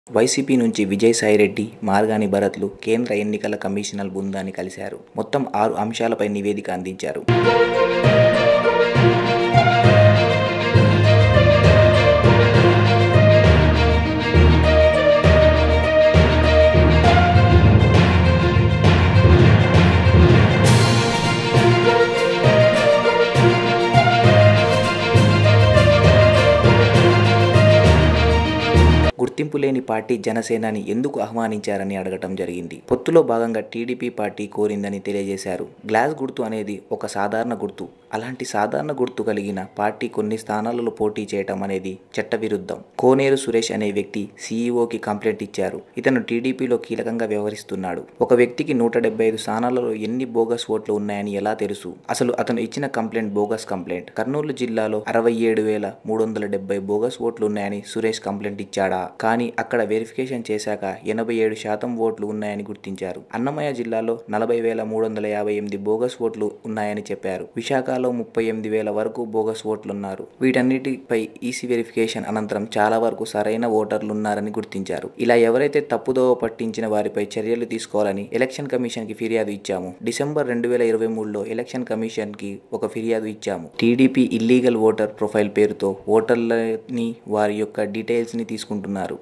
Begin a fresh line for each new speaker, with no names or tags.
YCP నుంచి విజయసాయిరెడ్డి, మార్గాని భరత్లు కేంద్ర ఎన్నికల కమిషనర్ బృందాన్ని కలిశారు. మొత్తం 6 అంశాలపై నివేదిక అందించారు. గుర్తింపు లేని పార్టీ జనసేనని ఎందుకు ఆహ్వానించారని అడగటం జరిగింది. పొత్తులో భాగంగా టీడీపీ పార్టీ కోరిందని తెలియజేశారు. గ్లాస్ గుర్తు అనేది ఒక సాధారణ గుర్తు. అలాంటి సాధారణ గుర్తు కలిగిన పార్టీ కొన్ని స్థానాలలో పోటీ చేయటం అనేది చట్టవిరుద్ధం. కోనేరు సురేష్ అనే వ్యక్తి సీఈఓకి కంప్లైంట్ ఇచ్చారు. ఇతను టీడీపీలో కీలకంగా వ్యవహరిస్తున్నాడు. ఒక వ్యక్తికి 175 స్థానాలలో ఎన్ని బోగస్ ఓట్లు ఉన్నాయని ఎలా తెలుసు? అసలు అతను ఇచ్చిన కంప్లైంట్ బోగస్ కంప్లైంట్. కర్నూలు జిల్లాలో 67,370 బోగస్ ఓట్లు ఉన్నాయని సురేష్ కంప్లైంట్ ఇచ్చాడా? కానీ అక్కడ వెరిఫికేషన్ చేశాక 87% ఓట్లు ఉన్నాయని గుర్తించారు. అన్నమయ్య జిల్లాలో 40,358 బోగస్ ఓట్లు ఉన్నాయని చెప్పారు. విశాఖలో 38,000 వరకు బోగస్ ఓట్లున్నారు. వీటన్నిటిపై ఈసీ వెరిఫికేషన్ అనంతరం చాలా వరకు సరైన ఓటర్లున్నారని గుర్తించారు. ఇలా ఎవరైతే తప్పుదోవ పట్టించిన వారిపై చర్యలు తీసుకోవాలని ఎలక్షన్ కమిషన్ కి ఫిర్యాదు ఇచ్చాము. డిసెంబర్ 2023లో ఎలక్షన్ కమిషన్ కి ఒక ఫిర్యాదు ఇచ్చాము. టీడీపీ ఇల్లీగల్ ఓటర్ ప్రొఫైల్ పేరుతో ఓటర్లని వారి యొక్క డీటెయిల్స్ ని తీసుకుంటున్నారు.